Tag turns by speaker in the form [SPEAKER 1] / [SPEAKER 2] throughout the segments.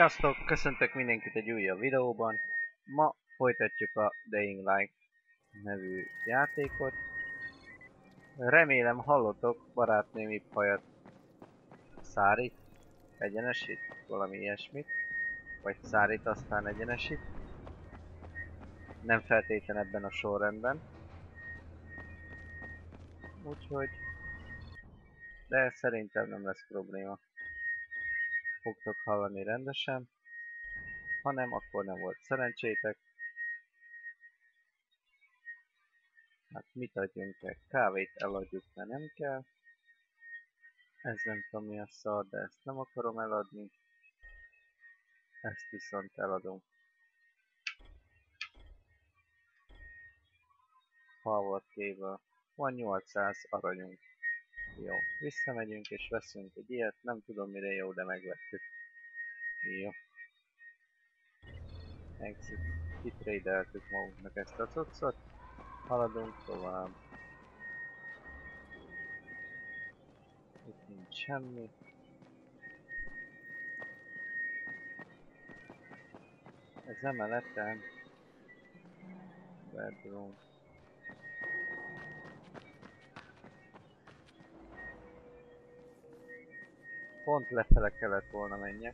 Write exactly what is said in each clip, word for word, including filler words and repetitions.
[SPEAKER 1] Sziasztok! Köszöntök mindenkit egy újabb videóban. Ma folytatjuk a Dying Light nevű játékot. Remélem hallotok barátnőm épp hajat szárít, egyenesít, valami ilyesmit. Vagy szárít, aztán egyenesít. Nem feltétlen ebben a sorrendben. Úgyhogy... De szerintem nem lesz probléma. Fogtok hallani rendesen. Ha nem, akkor nem volt szerencsétek. Hát mit adjunk el? Kávét eladjuk, mert nem kell. Ez nem tudom mi a szar, de ezt nem akarom eladni. Ezt viszont eladom. Power cable. Van nyolcszáz aranyunk. Jó, visszamegyünk és veszünk egy ilyet. Nem tudom mire jó, de megvettük. Jó. Exit. Kitrédeltük magunknak ezt a cuccot. Haladunk tovább. Itt nincs semmi. Ez emeleten. Bedroom. Pont lefele kellett volna menjek.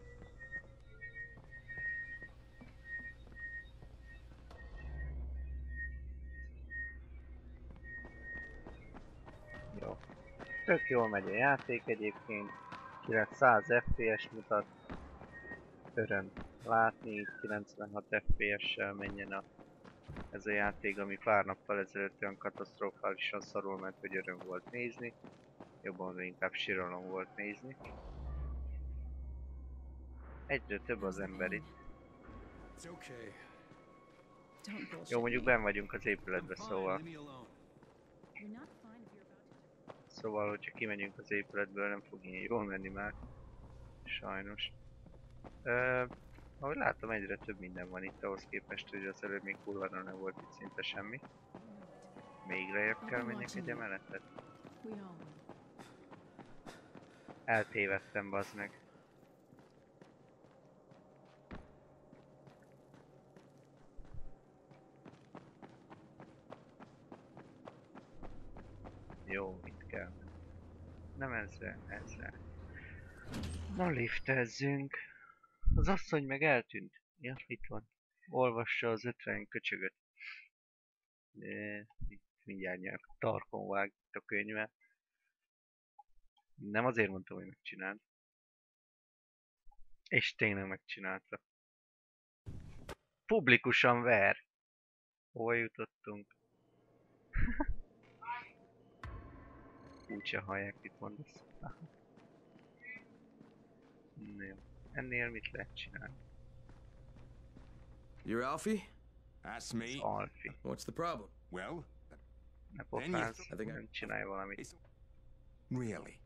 [SPEAKER 1] Jó. Tök jól megy a játék egyébként. kilencszáz ef pé es mutat. Öröm látni, kilencvenhat ef pé es-sel menjen a, ez a játék, ami pár nappal ezelőtt olyan katasztrofálisan szarul ment, hogy öröm volt nézni. Jobban inkább síralom volt nézni. Egyre több az ember itt. Jó, mondjuk benn vagyunk az épületbe, szóval... Szóval, hogyha kimegyünk az épületből, nem fog ilyen jól menni már. Sajnos. Ö, ahogy látom, egyre több minden van itt, ahhoz képest, hogy az előbb még kurvára nem volt itt szinte semmi. Még lejjebb kell menjek egy emeletet. Eltévedtem, bazd meg. Jó, itt kell. Nem ezzel, ezzel. Na liftezzünk. Az asszony meg eltűnt. Ja, itt van. Olvassa az ötven köcsögöt. De mindjárt nyelv. Tarkon vág a könyve. Nem azért mondtam, hogy megcsináld. És tényleg megcsinálta. Publikusan ver. Hol jutottunk? Úgyse hallják, mit mondasz. Jó. Ennél mit lehet csinálni?
[SPEAKER 2] You're Alfie? That's me.
[SPEAKER 1] Alfie.
[SPEAKER 2] What's the problem?
[SPEAKER 3] Well,
[SPEAKER 1] Ne pofázz, nem csinálj valamit.
[SPEAKER 3] really?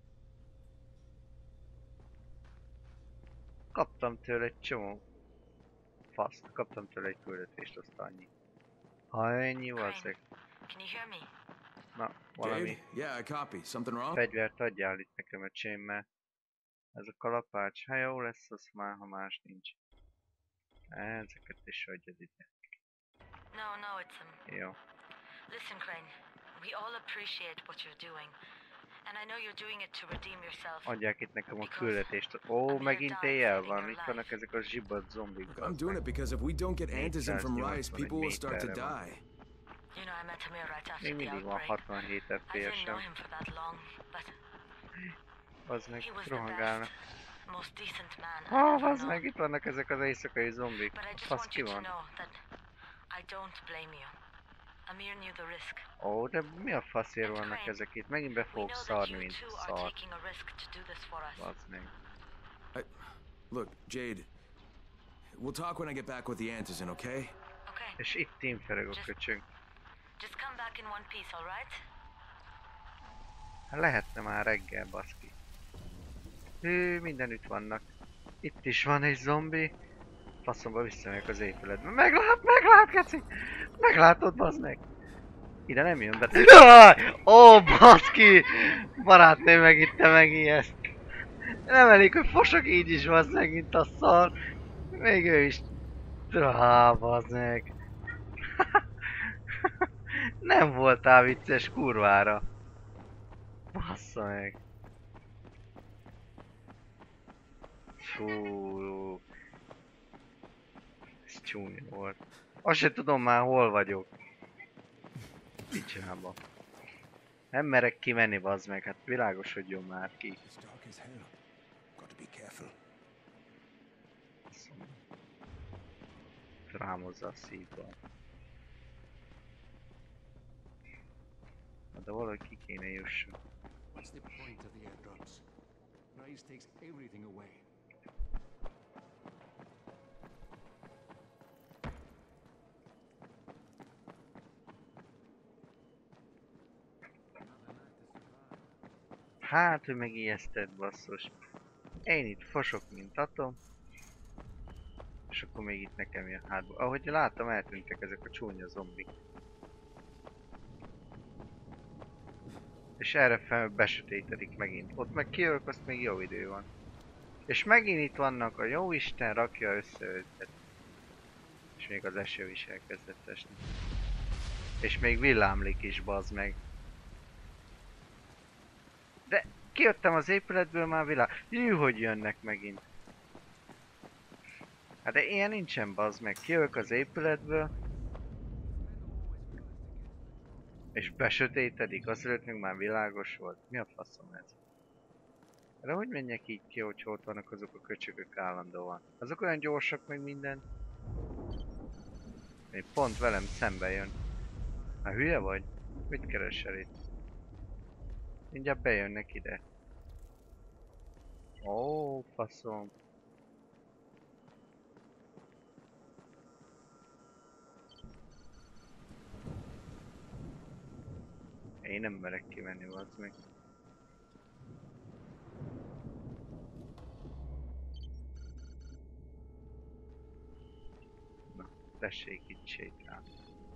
[SPEAKER 1] Kaptam tőle egy csomó faszt, kaptam tőle egy küldetést, azt annyi. Ha ennyi, valószínűleg.
[SPEAKER 4] Can you hear me?
[SPEAKER 1] Na, valami
[SPEAKER 2] Jade? Yeah, I copy. Something wrong?
[SPEAKER 1] fegyvert adjál itt nekem, öcsém, mert ez a kalapács, ha jó lesz, az már, ha más nincs. Ezeket is adjad ide.
[SPEAKER 4] No, no, it's um.
[SPEAKER 1] Jó.
[SPEAKER 4] Listen, Crane. We all appreciate what you're doing, and I know you're doing it to redeem yourself.
[SPEAKER 1] Adják itt nekem a küldetést. Ó, megint éjjel van, itt vannak ezek a zsibbat zombik.
[SPEAKER 2] Look, I'm doing it because if we don't get Antizin from Rise, people will start to die.
[SPEAKER 4] You know, I met Amir right after
[SPEAKER 1] Még
[SPEAKER 4] the
[SPEAKER 1] mindig van
[SPEAKER 4] outbreak.
[SPEAKER 1] hatvanhét ef
[SPEAKER 4] I
[SPEAKER 1] pé
[SPEAKER 4] didn't
[SPEAKER 1] es-em.
[SPEAKER 4] know him for that long, but
[SPEAKER 1] Az meg
[SPEAKER 4] he was the
[SPEAKER 1] rohangálnak.
[SPEAKER 4] best, most decent man I've
[SPEAKER 1] Ah,
[SPEAKER 4] ever
[SPEAKER 1] az
[SPEAKER 4] known.
[SPEAKER 1] meg itt vannak ezek az éjszakai zombik.
[SPEAKER 4] But I just
[SPEAKER 1] Az
[SPEAKER 4] want
[SPEAKER 1] ki
[SPEAKER 4] you to
[SPEAKER 1] van?
[SPEAKER 4] know that I don't blame you. Amir knew the risk.
[SPEAKER 1] Ó, de mi a faszért vannak ezek itt? Megint be
[SPEAKER 4] We
[SPEAKER 1] fogok
[SPEAKER 4] know that
[SPEAKER 1] szarni,
[SPEAKER 4] you
[SPEAKER 1] mint
[SPEAKER 4] too are
[SPEAKER 1] szar.
[SPEAKER 4] taking a risk to do this for us.
[SPEAKER 1] Bazd meg.
[SPEAKER 2] I, look, Jade. We'll talk when I get back with the Antizin, okay?
[SPEAKER 4] Okay.
[SPEAKER 1] És itt teamfereg a köcsög.
[SPEAKER 4] Just come back in one piece, all right?
[SPEAKER 1] Hát lehetne már reggel, baszki. Hű, mindenütt vannak. Itt is van egy zombi. Faszomba visszamegyek az épületbe. Meglát, meglát, geci! Meglátod, bazd meg! Ide nem jön be. Jaj! Ó, baszki! Barátnő megitte meg ilyeszt. Nem elég, hogy fosok így is, bazd meg, mint a szar. Még ő is... Há, bazd meg. Nem voltál vicces kurvára. Bassza meg. Fú. Ez csúnya volt. Azt se tudom már hol vagyok. Picsába. Nem merek kimenni, bazd meg, hát világosodjon már ki.
[SPEAKER 2] It's dark as hell. Got to be careful.
[SPEAKER 1] Rámozza a szívba. De valahogy ki kéne jusson.
[SPEAKER 2] What's the point of the airdrops? Rise takes everything away.
[SPEAKER 1] Hát, hogy megijesztett, basszus. Én itt fosok, mint atom. És akkor még itt nekem jön hátba. Ahogy láttam, eltűntek ezek a csúnya zombik. És erre fel besötétedik megint. Ott meg kijövök, azt még jó idő van. És megint itt vannak, a jóisten rakja össze őket. És még az eső is elkezdett esni. És még villámlik is, bazd meg. De kijöttem az épületből, már világ... Jú, hogy jönnek megint. Hát de ilyen nincsen, bazd meg. Kijövök az épületből. És besötétedik, azelőtt még már világos volt. Mi a faszom ez? De hogy menjek így ki, hogy ott vannak azok a köcsögök állandóan? Azok olyan gyorsak meg minden. Még pont velem szembe jön. Hát hülye vagy? Mit keresel itt? Mindjárt bejönnek ide. Ó, faszom. Én nem merek kimenni, vazd meg. Na, tessék itt sétálni.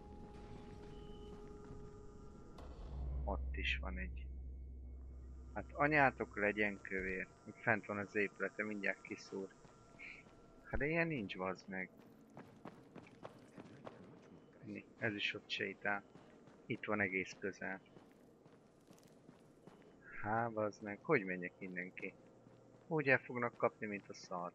[SPEAKER 1] Ott is van egy. Hát anyátok legyen kövér. Még fent van az épülete, mindjárt kiszúr. Hát de ilyen nincs, vazd meg. Ez is ott sétál. Itt van egész közel. Há, bazd meg, hogy menjek innen ki? Úgy el fognak kapni, mint a szar.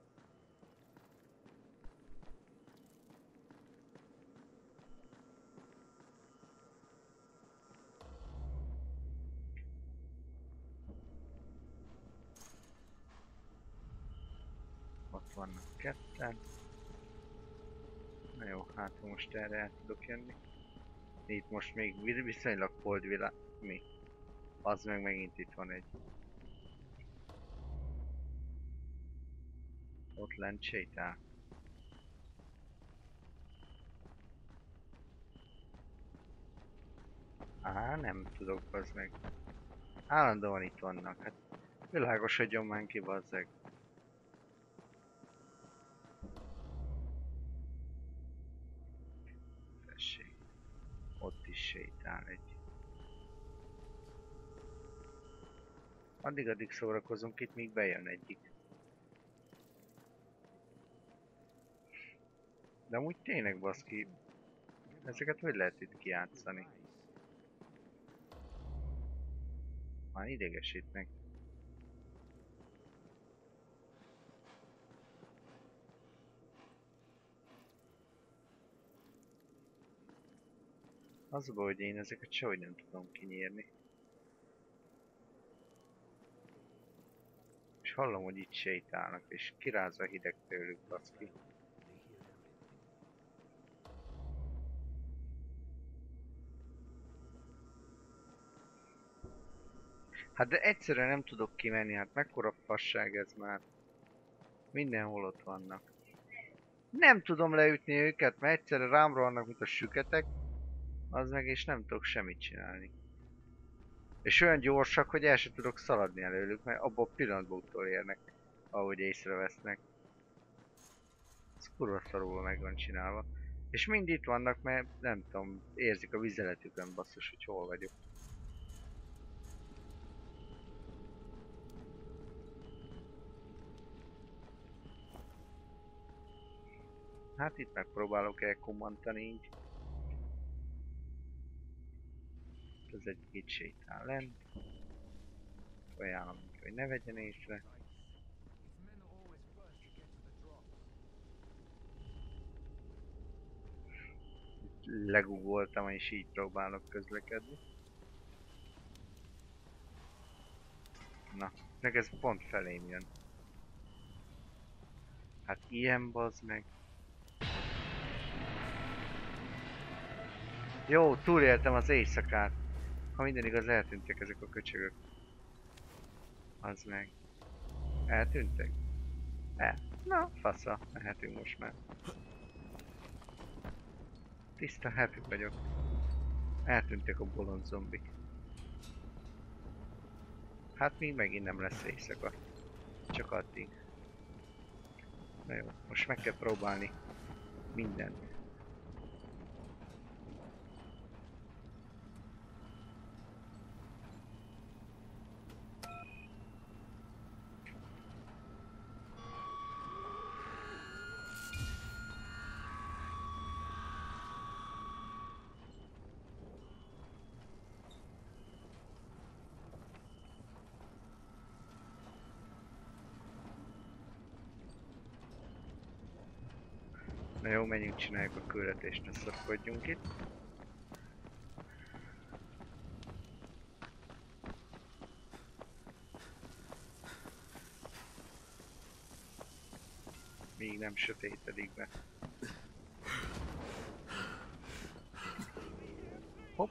[SPEAKER 1] Ott vannak ketten. Na jó, hát most erre el tudok jönni. Itt most még viszonylag holdvilág. Mi? Az meg megint itt van egy. Ott lent sétál. Á, nem tudok, az meg. Állandóan itt vannak, hát világosodjon már ki, bazzeg. Tessék. Ott is sétál egy. Addig-addig szórakozunk itt, míg bejön egyik. De amúgy tényleg, baszki, ezeket hogy lehet itt kijátszani? Már idegesítnek. Az a baj, hogy én ezeket sehogy nem tudom kinyírni. És hallom, hogy itt sétálnak, és kirázza hideg tőlük, baszki. Hát de egyszerűen nem tudok kimenni, hát mekkora fasság ez már. Mindenhol ott vannak. Nem tudom leütni őket, mert egyszerre rám rohannak, mint a süketek. Az meg, és nem tudok semmit csinálni. És olyan gyorsak, hogy el sem tudok szaladni előlük, mert abban a pillanatban utolérnek, ahogy észrevesznek. Ez kurva szarul meg van csinálva. És mind itt vannak, mert nem tudom, érzik a vizeletükön, basszus, hogy hol vagyok. Hát itt megpróbálok elkommantani így. Ez egy itt sétál lent. Ajánlom, hogy ne vegyen észre. Legugoltam, és így próbálok közlekedni. Na, meg ez pont felém jön. Hát ilyen bazd meg. Jó, túléltem az éjszakát. Ha minden igaz, eltűntek ezek a köcsögök. Az meg. Eltűntek? El. Na, fasza, mehetünk most már. Tiszta happy vagyok. Eltűntek a bolond zombik. Hát még megint nem lesz éjszaka. Csak addig. Na jó, most meg kell próbálni mindent. Na jó, menjünk, csináljuk a küldetést, ne szorkodjunk itt. Még nem sötétedik be. Hopp!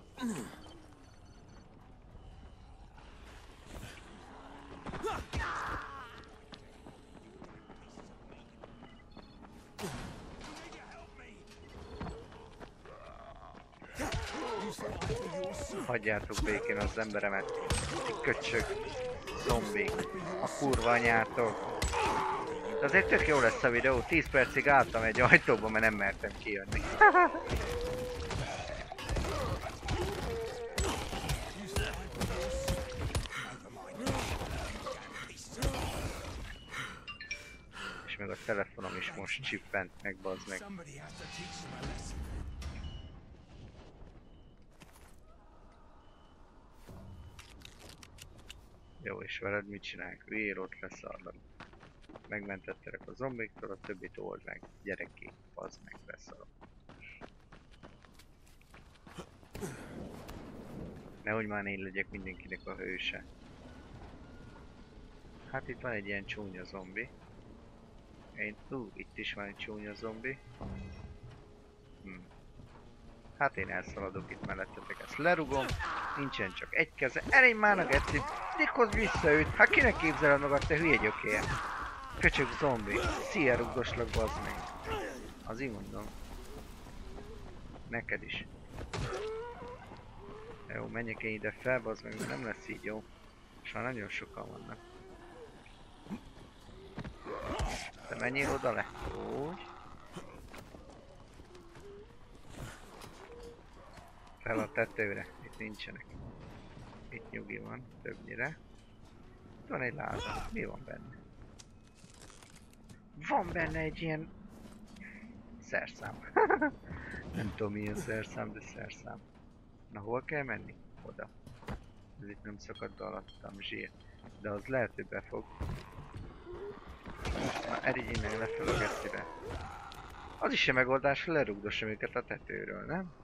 [SPEAKER 1] Hagyjátok békén az emberemet. Ti köcsög, zombik, a kurva anyátok. De azért tök jó lesz a videó, tíz percig álltam egy ajtóba, mert nem mertem kijönni. És meg a telefonom is most csippent meg, bazd meg. Jó, és veled mit csinálják? Vér, ott leszarlak. Megmentettelek a zombiktól, a többit old meg. Gyerekék, bazd meg, leszarok. Nehogy már én legyek mindenkinek a hőse. Hát itt van egy ilyen csúnya zombi. Én, ú, itt is van egy csúnya zombi. Hm. Hát én elszaladok itt mellettetek, ezt lerugom. Nincsen csak egy keze. Elég már a geci. Dikhoz vissza őt. Hát kinek képzeled magad, te hülye gyökér? Köcsög zombi. Szia, rugdoslak, bazd meg. Az így mondom. Neked is. Jó, menjek én ide fel, bazd meg, mert nem lesz így jó. És már nagyon sokan vannak. Te menjél oda le. Úgy. Fel a tetőre, itt nincsenek. Itt nyugi van, többnyire. Itt van egy láda, mi van benne? Van benne egy ilyen... szerszám. Nem tudom milyen szerszám, de szerszám. Na hol kell menni? Oda. Ez itt nem szakadt alattam, zsír. De az lehet, hogy befog. Na erigy innen lefel a gecibe. Az is se megoldás, hogy lerugdossam őket a tetőről, nem?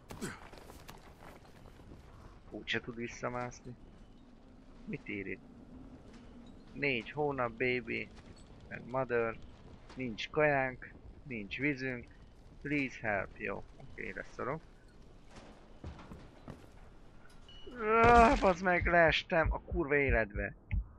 [SPEAKER 1] Úgyse tud visszamászni. Mit ír itt? Négy hónap, baby and mother. Nincs kajánk, nincs vízünk. Please help, jó. Oké, okay, leszorok. Ah, bazd meg, leestem a kurva életbe.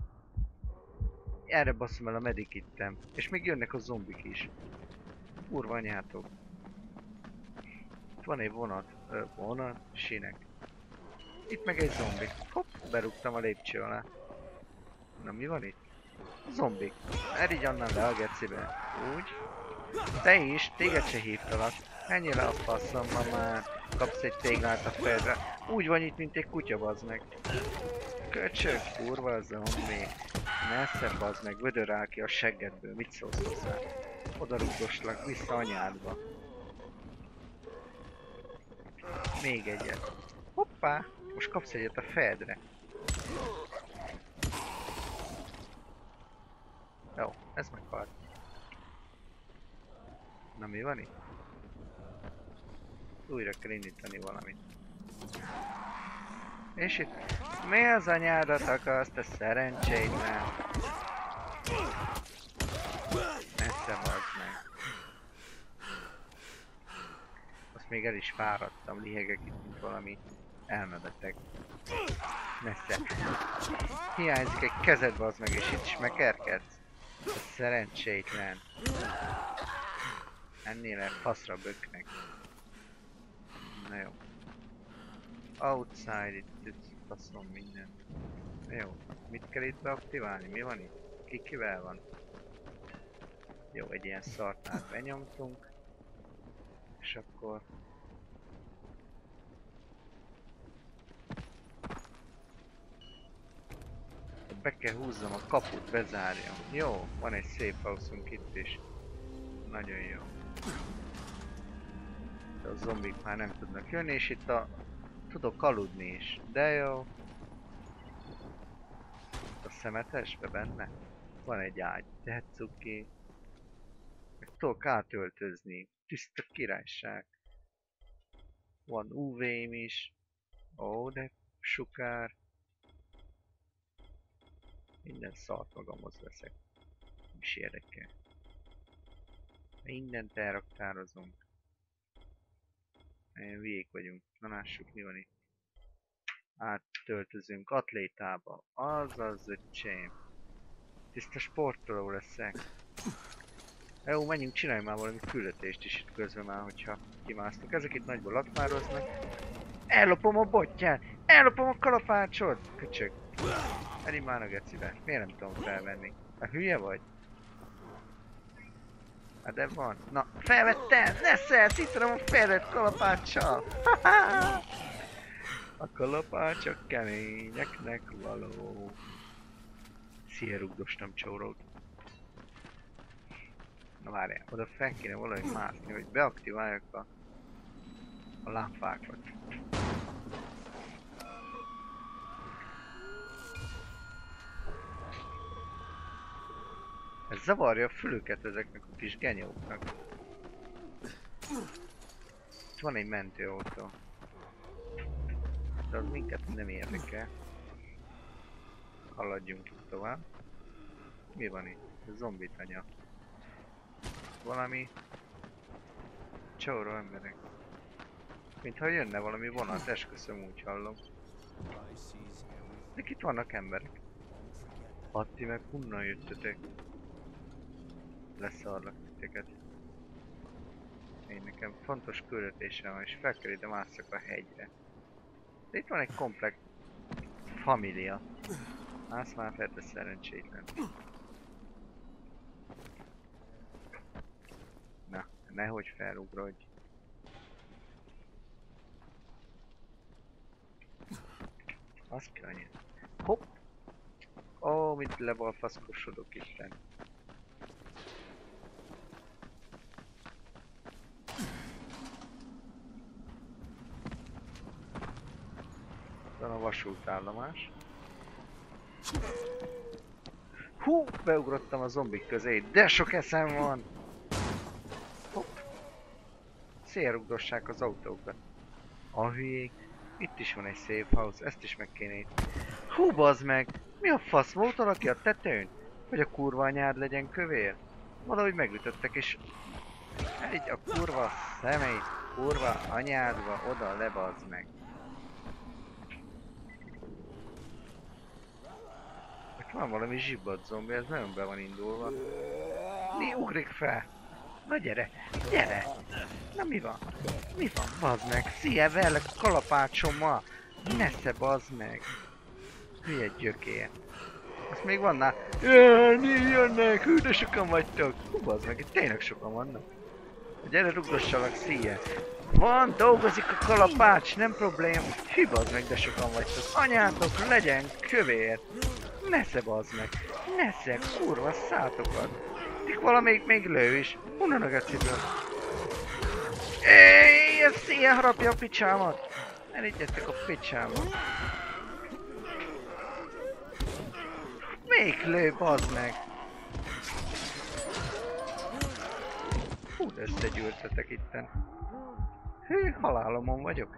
[SPEAKER 1] Erre basszom el a medikittem. És még jönnek a zombik is. Kurva anyátok. Itt van egy vonat. Ö, vonat, sinek. Itt meg egy zombi. Hopp, berúgtam a lépcső alá. Na mi van itt? Zombik. Erigy onnan le a gecibe. Úgy. Te is, téged se hívtalak. Menjél le a faszomba már. Kapsz egy téglát a fejedre. Úgy van itt, mint egy kutya, bazd meg. Köcsög, kurva a zombi. Messze, bazd meg, vödör áll ki a seggedből. Mit szólsz hozzá? Oda rugdoslak, vissza anyádba. Még egyet. Hoppá! Most kapsz egyet a fejedre. Jó, ez meghalt. Na mi van itt? Újra kell indítani valamit. És itt... Mi az anyádat akarsz, te szerencsétlen? Messze vagy meg. Azt még el is fáradtam, lihegek itt, mint valami elmebeteg. Messze. Hiányzik egy kezed, bazd meg, és itt is megkerkedsz. Te szerencsétlen. Ennél el faszra böknek. Na jó. Outside, itt, itt faszom minden. Na jó. Mit kell itt beaktiválni? Mi van itt? Ki kivel van? Jó, egy ilyen szartnát benyomtunk. És akkor... Be kell húzzam a kaput, bezárjam. Jó, van egy safe house-unk itt is. Nagyon jó. De a zombik már nem tudnak jönni, és itt a... Tudok aludni is, de jó. A szemetesbe benne van egy ágy, de cuki. Meg tudok átöltözni. Tiszta királyság. Van ú vém is. Ó, de sukár. Minden szart magamhoz veszek. Nem is érdekel. Mindent elraktározunk. Ilyen hülyék vagyunk. Na lássuk, mi van itt. Áttöltözünk atlétába. Azaz, öcsém. Tiszta sportoló leszek. Jó, menjünk, csinálj már valami küldetést is itt közben már, hogyha kimásztunk. Ezek itt nagyból lakmároznak. Ellopom a botját! Ellopom a kalapácsot! Köcsög. Elég már a gecibe. Miért nem tudom felvenni? A hülye vagy? Hát de van. Na, felvettem! Neszel! Szítarom a fejlett kalapáccsal! A kalapácsok keményeknek való. Szia, rugdostam csórót. Na várjál, oda fel kéne valahogy mászni, hogy beaktiváljak a, a lámpákat. Ez zavarja a fülüket ezeknek a kis genyóknak. Itt van egy mentőautó. De az minket nem érdekel. Haladjunk itt tovább. Mi van itt? Ez zombitanya. Valami... Csóró emberek. Mintha jönne valami vonat, esküszöm, úgy hallom. De itt vannak emberek. Atti, meg honnan jöttetek? Leszarlak titeket. Én nekem fontos küldetésem van, és fel kell ide másszak a hegyre. De itt van egy komplett família. Mász már fel, de szerencsétlen. Na, nehogy felugrodj. Az kell annyi. Hopp! Ó, mint lebalfaszkosodok itten. Van a vasútállomás. Hú, beugrottam a zombik közé, de sok eszem van! Hopp! Szélrugdossák az autókat. A hülyék. Itt is van egy safe house, ezt is meg kéne itt. Hú, bazd meg! Mi a fasz, volt valaki a tetőn? Hogy a kurva anyád legyen kövér? Valahogy megütöttek és... Egy a kurva szemét, kurva anyádba, oda lebazd meg. Itt van valami zsibbadt zombi, ez nagyon be van indulva. Mi ugrik fel? Na gyere, gyere! Na mi van? Mi van, bazd meg? Szia, verlek a kalapácsommal! Nesze, bazd meg! Hülye gyökér. Azt még van ná... Jönni, jönnek, hű, de sokan vagytok! Hú, bazd meg, itt tényleg sokan vannak. Gyere, rugdossalak, szia! Van, dolgozik a kalapács, nem problém. Hű, bazd meg, de sokan vagytok. Anyátok, legyen kövér! Nesze, bazd meg! Nesze, kurva szátokat! Itt valamelyik még lő is. Honnan a geciből? Éj, ez szél harapja a picsámat! Elégyetek a picsámat. Még lő, bazd meg! Hú, de összegyűltetek itten. Hű, halálomon vagyok.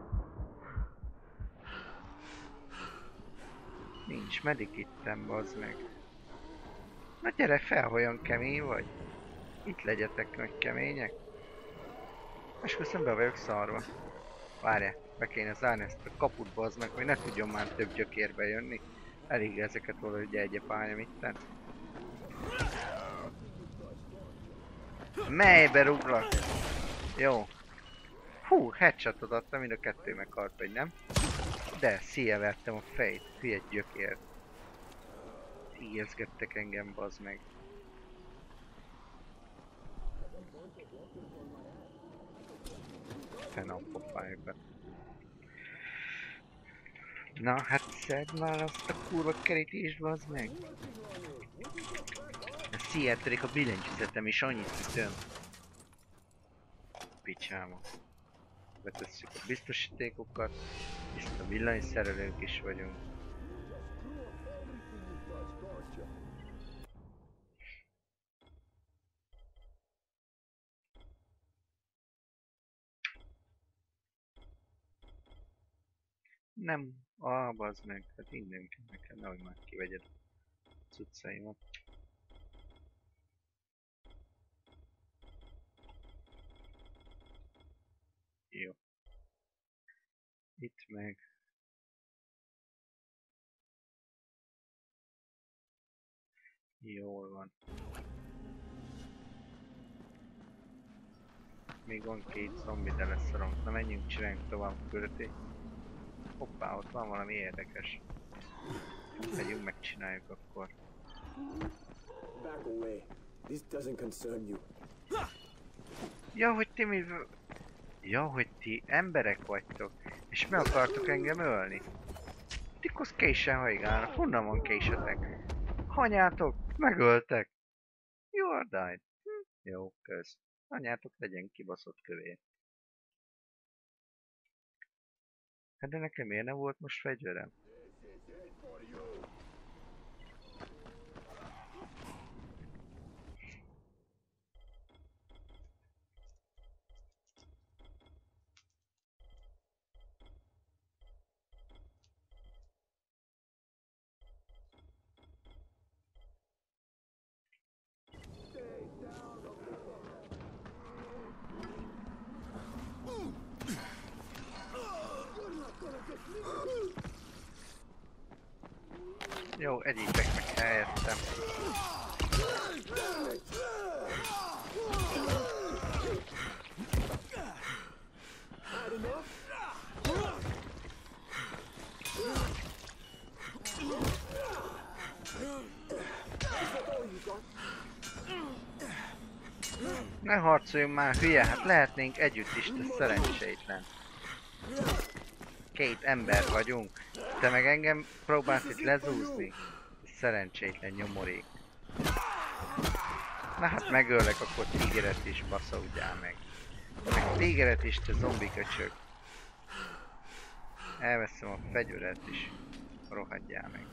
[SPEAKER 1] Nincs medik itten, bazd meg. Na gyere fel, olyan kemény vagy. Itt legyetek meg kemények. És köszönöm, be vagyok szarva. Várjál, be kéne zárni ezt a kaput, bazd meg, hogy ne tudjon már több gyökérbe jönni. Elég ezeket valahogy egyepálni itten. Melybe ruglak? Jó. Hú, headshotot adtam, mind a kettő meghalt, vagy nem? De, szíje vertem a fejt, hülye gyökér. Ijeszgettek engem, bazd meg. Fene a pofájukat. Na, hát szedd már azt a kurva kerítést, bazd meg. A szíját pedig a billentyűzetem is annyit ütöm. Picsáma. Betesszük a biztosítékokat, és a villanyszerelők is vagyunk. Nem, ah, bazd meg, hát innen kell nekem, nehogy már kivegyed a cuccaimat. Jó. Itt meg... Jól van. Még van két zombi, de leszorom. Na menjünk, csináljunk tovább köröté. Hoppá, ott van valami érdekes. Megyünk, megcsináljuk akkor.
[SPEAKER 3] Back away. This doesn't concern you.
[SPEAKER 1] Ja, hogy ti mi... Ja, hogy ti emberek vagytok, és meg akartok engem ölni. Tikosz késen hajgálnak, honnan van késetek? Anyátok, megöltek. You are died. Hm, jó, kösz. Anyátok legyen kibaszott kövér. Hát de nekem miért nem volt most fegyverem? Jó, egyétek meg helyettem. Ne harcoljunk már, hülye, hát lehetnénk együtt is, de szerencsétlen. Két ember vagyunk, te meg engem próbálsz itt lezúzni. Szerencsétlen nyomorék. Na hát megöllek, akkor tigeret is, baszódjál meg. Meg tigeret is, te zombi köcsög. Elveszem a fegyveret is, rohadjál meg.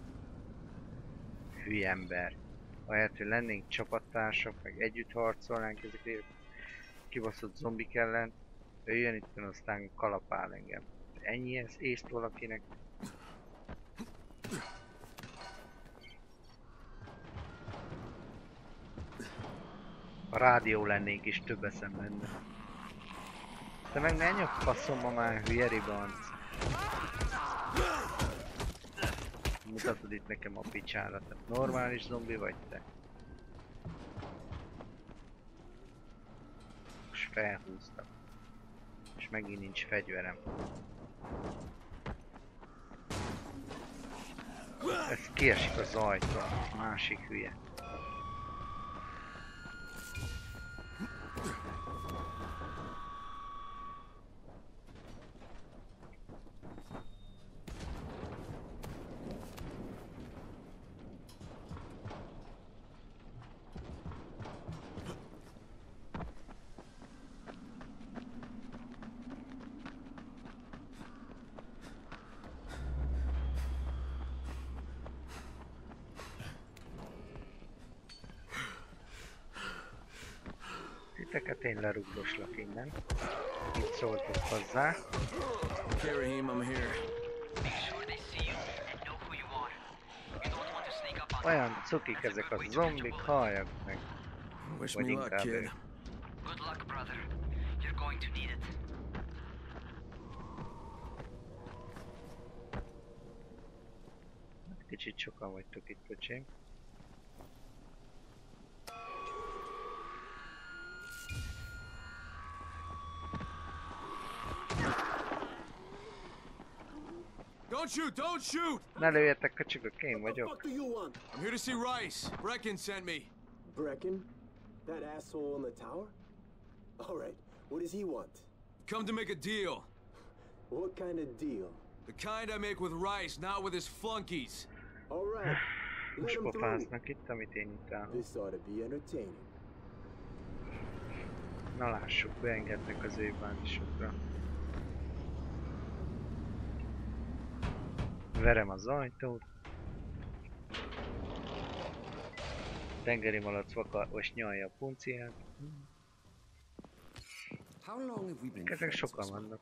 [SPEAKER 1] Hülye ember. Ahelyett, hogy lennénk csapattársak, meg együtt harcolnánk ezekért kibaszott zombik ellen, ő jön itt, aztán kalapál engem. Ennyi ez észt valakinek. A rádió lennénk is több eszem lenne. Te meg ne nyomj faszomba már, hülye ribanc. Mutatod itt nekem a picsára, tehát normális zombi vagy te? Most felhúztam. És megint nincs fegyverem. Ez kiesik az ajtón, másik hülye. Titeket én lerugdoslak innen. Itt szóltok hozzá.
[SPEAKER 2] Okay, Raheem, I'm here.
[SPEAKER 1] Olyan cukik ezek a zombik, halljak meg.
[SPEAKER 2] Wish
[SPEAKER 1] Vagy
[SPEAKER 2] me luck,
[SPEAKER 1] inkább
[SPEAKER 2] kid.
[SPEAKER 1] ők.
[SPEAKER 4] Good luck, brother. You're going to need it.
[SPEAKER 1] Kicsit sokan vagytok itt, öcsém.
[SPEAKER 2] Don't shoot! Don't shoot!
[SPEAKER 1] Ne lőjetek, köcsögök, én
[SPEAKER 3] What the
[SPEAKER 1] vagyok.
[SPEAKER 3] fuck do you want?
[SPEAKER 2] I'm here to see Rice. Brecken sent me.
[SPEAKER 3] Brecken? That asshole in the tower? Alright, what does he want?
[SPEAKER 2] Come to make a deal.
[SPEAKER 3] What kind of deal?
[SPEAKER 2] The kind I make with Rice, not with his flunkies.
[SPEAKER 3] Alright, let
[SPEAKER 1] Most
[SPEAKER 3] him through.
[SPEAKER 1] pofáznak itt, amit én utálom.
[SPEAKER 3] This ought to be entertaining.
[SPEAKER 1] Na lássuk, beengednek az ő bánisokra. Verem az ajtót. Tengeri malac vakarvas nyalja a punciát.
[SPEAKER 5] How long have we been
[SPEAKER 1] Ezek
[SPEAKER 5] friends,
[SPEAKER 1] sokan
[SPEAKER 5] Osman?
[SPEAKER 1] vannak.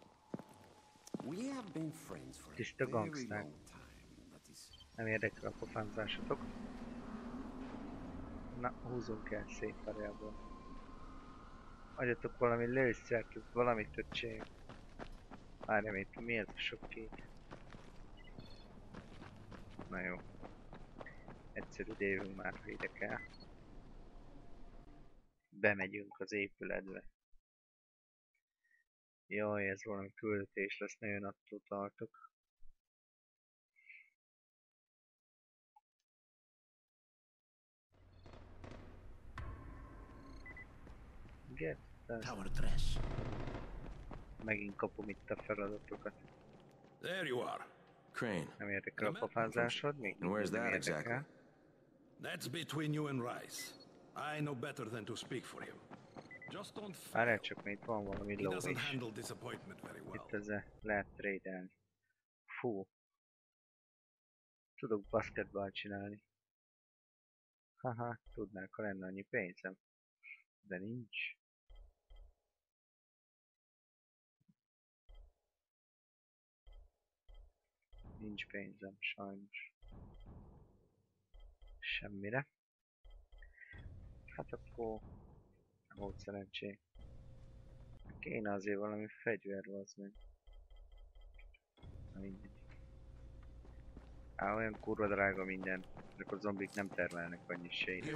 [SPEAKER 5] We have been friends for a
[SPEAKER 1] Tiszta
[SPEAKER 5] very
[SPEAKER 1] gangsták.
[SPEAKER 5] long time. That is
[SPEAKER 1] Nem érdekel a pofánzásotok. Na, húzunk el szép areából. Adjatok valami lőszert, valamit öcsém. Várjam itt, mi ez a sok kék? Na jó. Egyszerű dévünk már, ha ide kell. Bemegyünk az épületbe. Jaj, ez valami küldetés lesz, nagyon attól tartok. Get that.
[SPEAKER 6] Tower Tres.
[SPEAKER 1] Megint kapom itt a feladatokat.
[SPEAKER 6] There you are.
[SPEAKER 2] Crane.
[SPEAKER 1] Nem érdekel a pofázásod, még
[SPEAKER 2] And where's
[SPEAKER 1] nem
[SPEAKER 2] that
[SPEAKER 1] érdekel.
[SPEAKER 2] exactly?
[SPEAKER 6] That's between you and Rice. I know better than to speak for him. Just don't
[SPEAKER 1] Várjál
[SPEAKER 6] fail.
[SPEAKER 1] csak, még van valami
[SPEAKER 6] He
[SPEAKER 1] ló
[SPEAKER 6] doesn't
[SPEAKER 1] is.
[SPEAKER 6] handle disappointment very well.
[SPEAKER 1] Itt ezzel lehet tradelni. Fú. Tudok basketball csinálni. Haha, tudnák, ha lenne annyi pénzem. De nincs. Nincs pénzem, sajnos. Semmire. Hát akkor nem volt szerencsé. Kéne azért valami fegyver, az meg. Na mindegy. Á, olyan kurva drága minden. Ezek a zombik nem termelnek annyi sejt.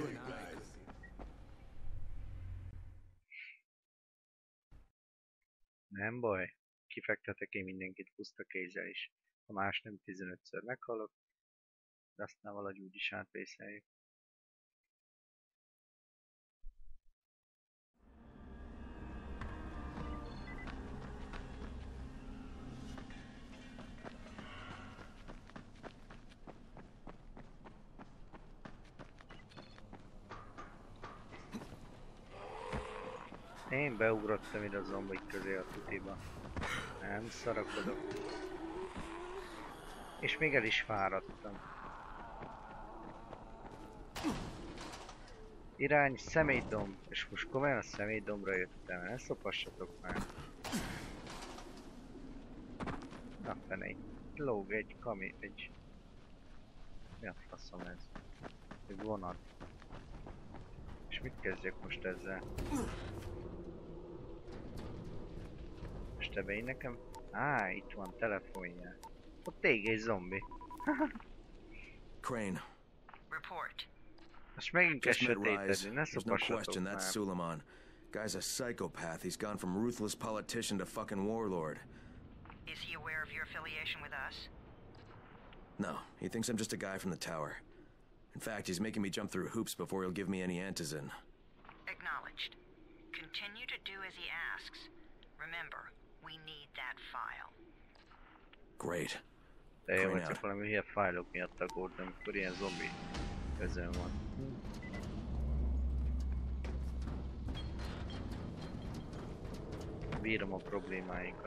[SPEAKER 1] Nem baj. Kifektetek én mindenkit puszta kézzel is. Ha más nem tizenötször meghalok, de aztán valahogy úgyis átvészeljük. Én beugrottam ide a zombik közé a tutiba. Nem szarakodok. És még el is fáradtam. Irány személydomb. És most komolyan a személydombra jöttem, ne szopassatok már. Na fene, lóg egy kami, egy... Mi a faszom ez? Egy vonat. És mit kezdjek most ezzel? Most te beír nekem? Á, itt van telefonja. Ott téged egy zombi.
[SPEAKER 2] Crane.
[SPEAKER 4] Report.
[SPEAKER 1] Most megint kell
[SPEAKER 2] Just met Rise.
[SPEAKER 1] sötétedni, ne
[SPEAKER 2] There's no
[SPEAKER 1] szopassatok
[SPEAKER 2] question that's
[SPEAKER 1] már.
[SPEAKER 2] Suleiman. Guy's a psychopath. He's gone from ruthless politician to fucking warlord.
[SPEAKER 4] Is he aware of your affiliation with us?
[SPEAKER 2] No, he thinks I'm just a guy from the tower. In fact, he's making me jump through hoops before he'll give me any antizin.
[SPEAKER 4] Acknowledged. Continue to do as he asks. Remember, we need that file.
[SPEAKER 2] Great.
[SPEAKER 1] De jó,
[SPEAKER 2] Crane
[SPEAKER 1] csak
[SPEAKER 2] out.
[SPEAKER 1] valami hülye fájlok miatt aggódom, amikor ilyen zombi közön van. Bírom a problémáinkat.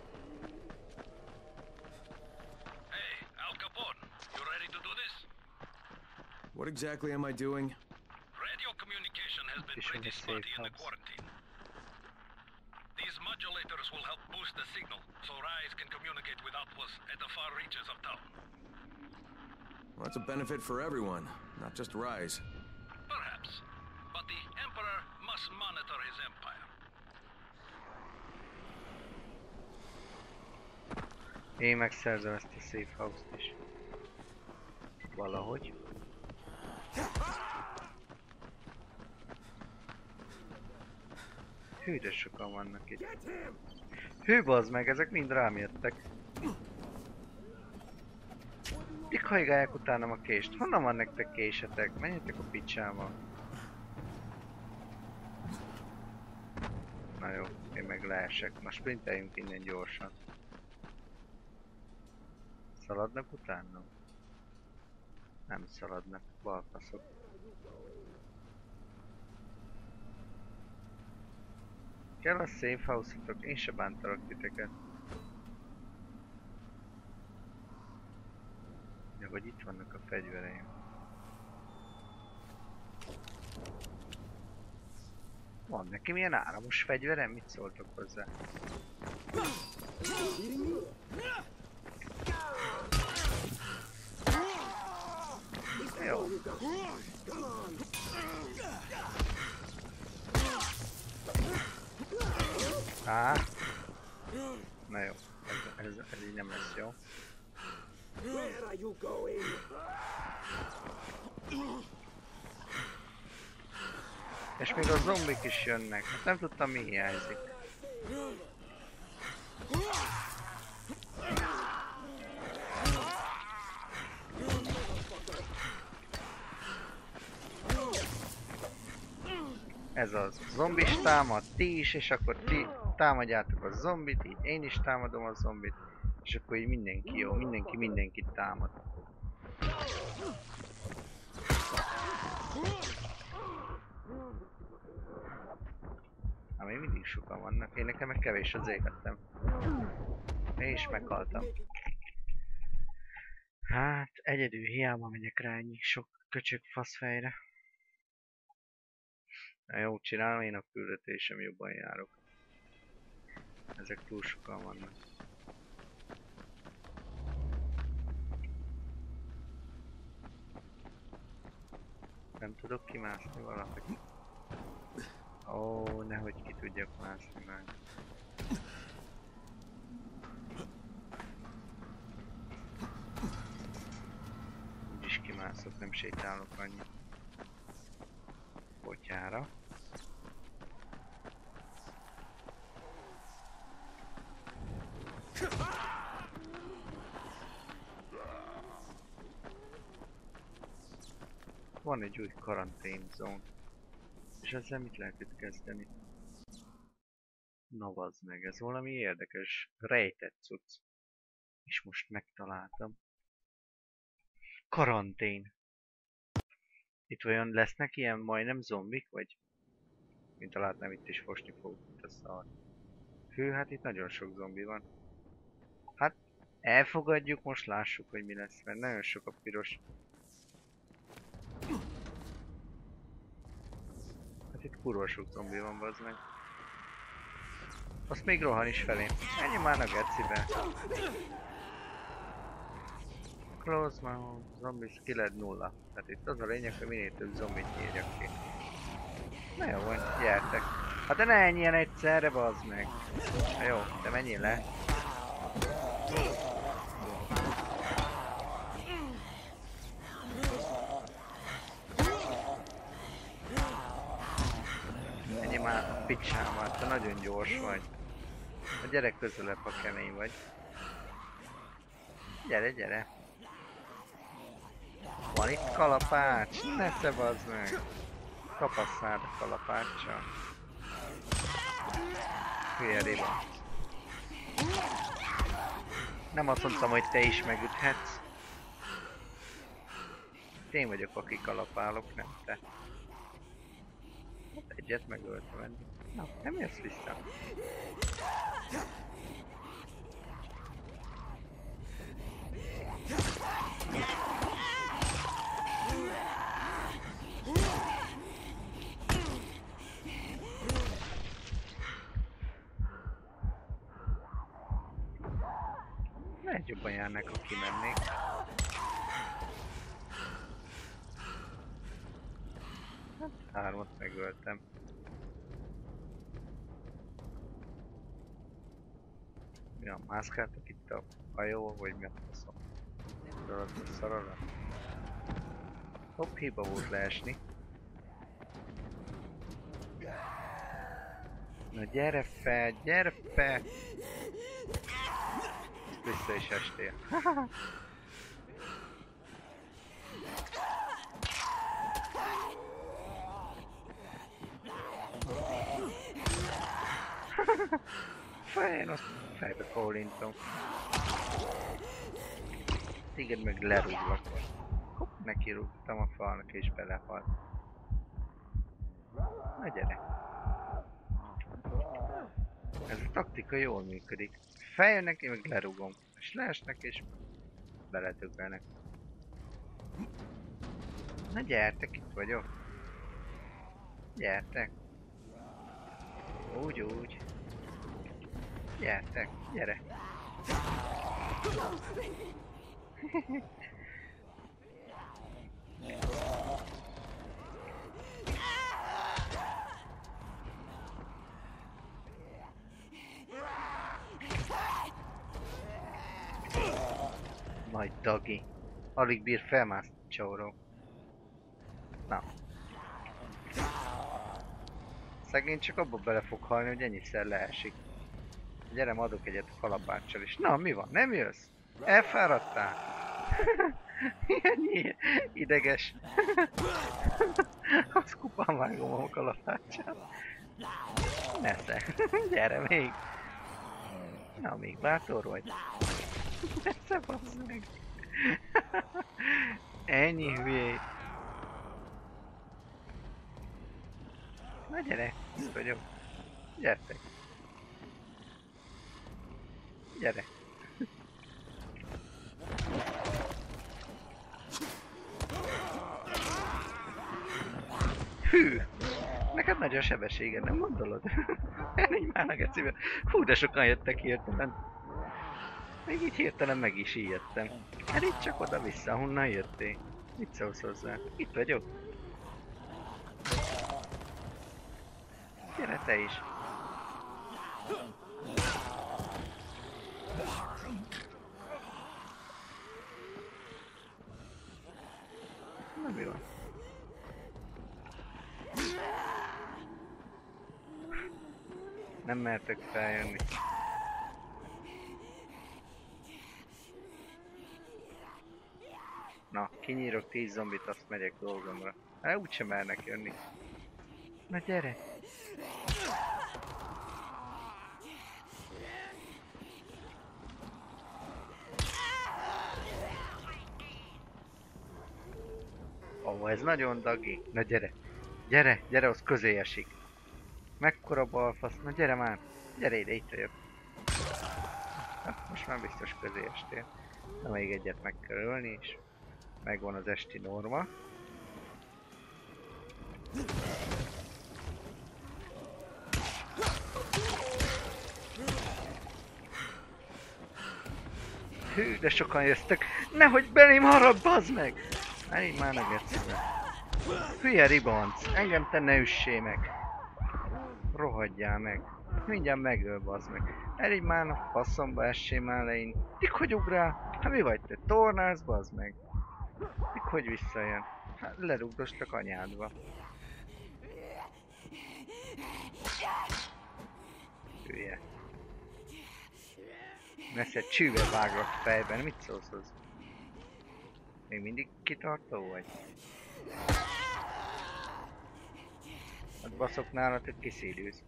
[SPEAKER 6] Hey, Al Capone, you ready to do this?
[SPEAKER 2] What exactly am I doing?
[SPEAKER 6] Radio communication has been
[SPEAKER 1] is van
[SPEAKER 6] pretty
[SPEAKER 1] a safe
[SPEAKER 6] spotty in the
[SPEAKER 1] house.
[SPEAKER 6] quarantine. These modulators will help boost the signal, so Rise can communicate with outposts at the far reaches of town.
[SPEAKER 2] Well, that's a benefit for everyone, not just Rise.
[SPEAKER 6] Perhaps. But the Emperor must monitor his empire.
[SPEAKER 1] Én megszerzem ezt a safe house-t is. Valahogy. Hű, de sokan vannak itt. Hű, bazd meg, ezek mind rám jöttek. Mik hajgálják utánam a kést? Honnan van nektek késetek? Menjetek a picsába. Na jó, én meg leesek. Na sprinteljünk innen gyorsan. Szaladnak utánam? Nem szaladnak, balfaszok. Kell a safe house-otok? Én se bántalak titeket. Ja, hogy itt vannak a fegyvereim. Van neki milyen áramos fegyverem? Mit szóltok hozzá? Jó. Á. Na jó, ez, ez, ez így nem lesz jó.
[SPEAKER 3] Where are you going?
[SPEAKER 1] És még a zombik is jönnek, hát nem tudtam mi hiányzik. Ez az zombis támad, ti is, és akkor ti támadjátok a zombit, így én is támadom a zombit, és akkor így mindenki jó, mindenki mindenkit támad. Hát még mindig sokan vannak, én nekem meg kevés az életem. Én is meghaltam. Hát egyedül hiába megyek rá ennyi sok köcsög faszfejre. Na jó, csinálom, én a küldetésem jobban járok. Ezek túl sokan vannak. Nem tudok kimászni valahogy. Ó, nehogy ki tudjak mászni már. Úgyis kimászok, nem sétálok annyit. Potyára. Van egy új karantén zone. És ezzel mit lehet itt kezdeni? Na vazd meg, ez valami érdekes, rejtett cucc. És most megtaláltam. Karantén. Itt olyan lesznek ilyen majdnem zombik, vagy? Mint találtam, itt is fosni fog, mint a szar. Hű, hát itt nagyon sok zombi van. Hát, elfogadjuk, most lássuk, hogy mi lesz, mert nagyon sok a piros. Hát itt kurva sok zombi van, bazd meg. Azt még rohan is felém. Menjünk már a gecibe. Close my home. Zombies killed nulla. Tehát itt az a lényeg, hogy minél több zombit nyírjak ki. Na jó van, gyertek. Hát de ne ennyien egyszerre, bazd meg. Na jó, de menjél le. Ennyi már a picsámat, te nagyon gyors vagy. A gyere közelebb, ha kemény vagy. Gyere, gyere. Van itt kalapács? Ne szebazd meg! Kapasszád a kalapáccsal. Hülye riba. Nem azt mondtam, hogy te is megüthetsz. Én vagyok, aki kalapálok, nem te. Egyet megöltem enni. Na, nem jössz vissza. Lehet jobban járnak, ha kimennék. Hát hármat megöltem. Mi a mászkáltak itt a hajóval, vagy mi a faszom? Tudod, a szarara? Hopp, hiba volt leesni. Na gyere fel, gyere fel! Vissza is estél. Fején azt fejbe kólintom. Téged meg lerúglak. Hopp, nekirúgtam a falnak és belehalt. Na gyere. Ez a taktika jól működik. Feljönnek, én meg lerúgom. És leesnek és beledöggelnek. Na gyertek, itt vagyok. Gyertek. Úgy, úgy. Gyertek, gyere. Nagy dagi. Alig bír felmászni, csóró. Na. Szegény csak abba bele fog halni, hogy ennyiszer leesik. Gyere, adok egyet a kalapáccsal is. Na, mi van? Nem jössz? Elfáradtál? Ilyen ideges. Azt kupán vágom a kalapáccsal. Nesze. Gyere még. Na, még bátor vagy? Nesze, bassz meg. Ennyi hülyét. Na gyere, itt vagyok. Gyertek. Gyere. Hű! Neked nagy a sebességed, nem gondolod? Elég már a gecibe. Hú, de sokan jöttek hirtelen. Még így hirtelen meg is ijedtem. Hát itt csak oda-vissza, honnan jöttél? Mit szólsz hozzá? Itt vagyok. Gyere te is. Na mi van? Nem mertek feljönni. Na, kinyírok tíz zombit, azt megyek dolgomra. Hát úgysem mernek jönni. Na gyere! Ó, ez nagyon dagi. Na gyere! Gyere, gyere, az közé esik. Mekkora balfasz, na gyere már! Gyere ide, itt vagyok. Hát, most már biztos közé estél. Na még egyet meg kell ölni, és megvan az esti norma. Hű, de sokan jöttek. Nehogy belém harap, bazd meg! Elég már megegyszerűen. Hülye ribanc, engem te ne üssé meg. Rohadjál meg. Mindjárt megöl, bazd meg. Elég már a faszomba essé már le én. Tik hogy ugrál? Hát mi vagy te? Tornálsz, bazd meg. Tik hogy visszajön? Hát lerugdostak anyádba. Hülye. Messze csűvel váglak fejben, mit szólsz hozzá? Még mindig kitartó vagy? Hát baszok nálad, hogy kiszédülsz.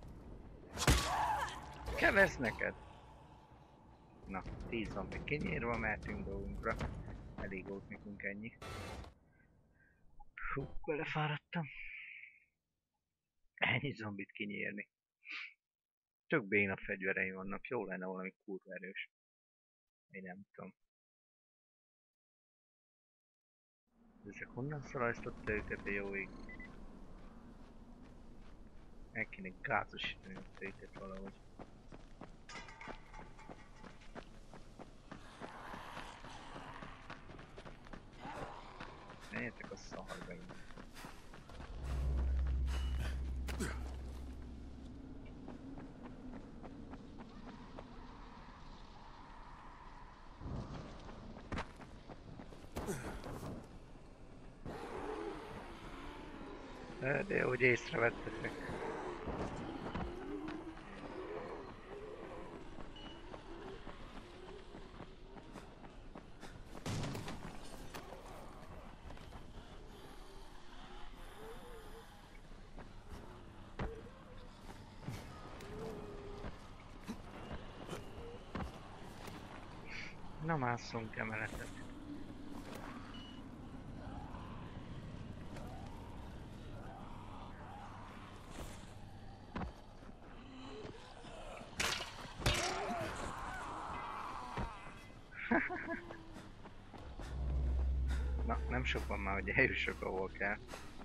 [SPEAKER 1] Keversz neked? Na, tíz zombi kinyírva, mehetünk dolgunkra. Elég volt nekünk ennyi. Hú, belefáradtam. Ennyi zombit kinyírni. Tök béna fegyvereim vannak, jó lenne valami kurva erős. Én nem tudom. Ezek honnan szarajztatta őket a jó ég? El kéne gázosítani őket valahogy. menjetek a szarba innen. De, de hogy észrevettetek. Na másszunk emeletet. Na, nem sok van már, hogy eljussok ahol kell.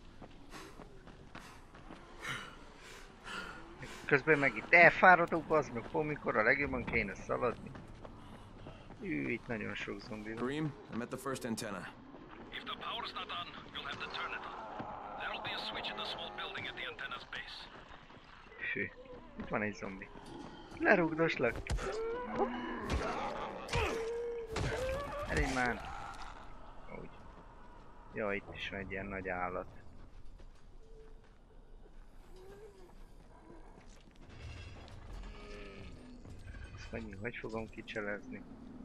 [SPEAKER 1] Közben meg itt elfáradok, bazd meg, mikor a legjobban kéne szaladni. Ű, itt nagyon sok zombi van.
[SPEAKER 2] Kareem, I'm at the first antenna.
[SPEAKER 6] If the power's not on, you'll have to turn it on. There'll be a switch in the small building at the antenna's base.
[SPEAKER 1] Fű, itt van egy zombi. Lerugdoslak. Elég már. Úgy. Jó, itt is van egy ilyen nagy állat. Ezt megint hogy fogom kicselezni?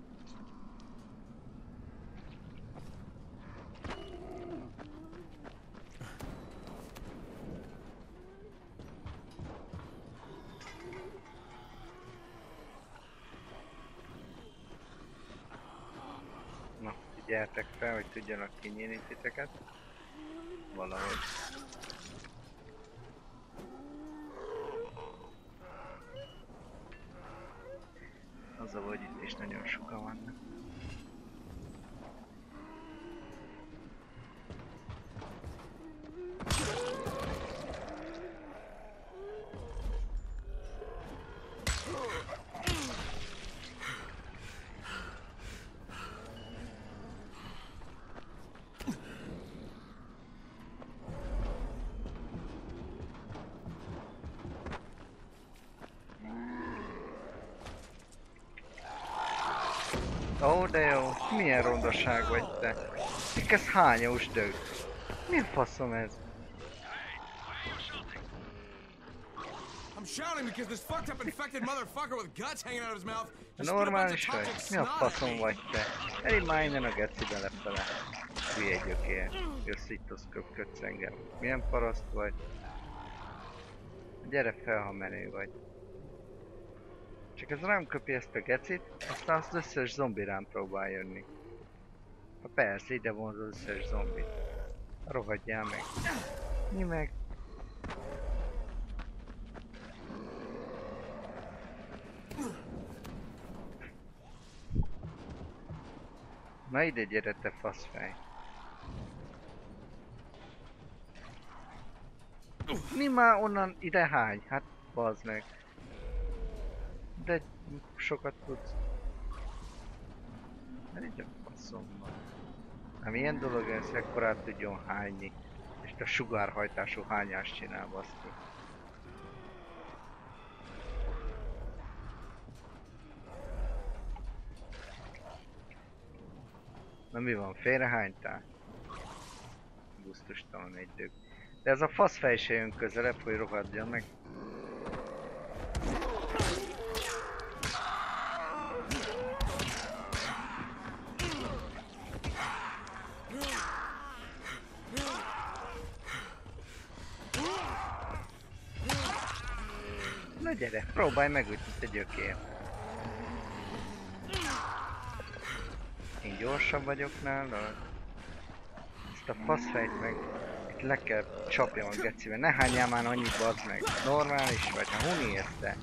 [SPEAKER 1] Na, gyertek fel, hogy tudjanak kinyírni titeket. Valahogy. Az a, hogy itt is nagyon sokan vannak. Ó, de jó. Milyen rondaság vagy te. Mik ez hányós dög? Mi a faszom ez?
[SPEAKER 5] I'm shouting because this fucked up infected motherfucker with guts hanging out of his mouth just spit a bunch of
[SPEAKER 1] Normális vagy?
[SPEAKER 5] toxic
[SPEAKER 1] Mi a
[SPEAKER 5] snot at
[SPEAKER 1] faszom
[SPEAKER 5] me.
[SPEAKER 1] vagy te? Elég már innen a gecibe lefele. Hülye gyökér. Jössz itt, az köpködsz engem. Milyen paraszt vagy? Gyere fel, ha menő vagy. Csak ez rám köpi ezt a gecit, aztán az összes zombi rám próbál jönni. Ha persze, ide vonz az összes zombit. Rohadjál meg. Mi meg? Na ide gyere, te faszfej. Mi már onnan ide hány? Hát bazd meg. De sokat tudsz. Hát így a faszom van. Nem ilyen dolog ez, ekkorát tudjon hányni. És a sugárhajtású hányást csinál, baszki. Na mi van, félrehánytál? Gusztustalan egy dög. De ez a faszfej se jön közelebb, hogy rohadja meg. Na gyere, próbálj megütni, te gyökér. Én gyorsabb vagyok nálad. Ezt a faszfejt meg itt le kell csapjam a gecibe. Ne hányjál már annyit, bazd meg. Normális vagy, ha huni ezt te.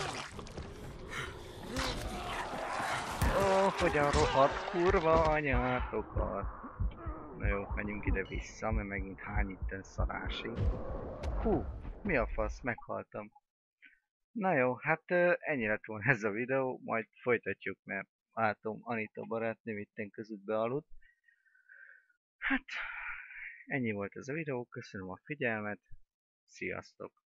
[SPEAKER 1] Ó, hogy a rohadt kurva anyátokat. Na jó, menjünk ide vissza, mert megint hány itten szarási. Hú, mi a fasz, meghaltam. Na jó, hát ennyi lett volna ez a videó, majd folytatjuk, mert látom Anita barátnőm itten között bealudt. Hát, Ennyi volt ez a videó, köszönöm a figyelmet, sziasztok!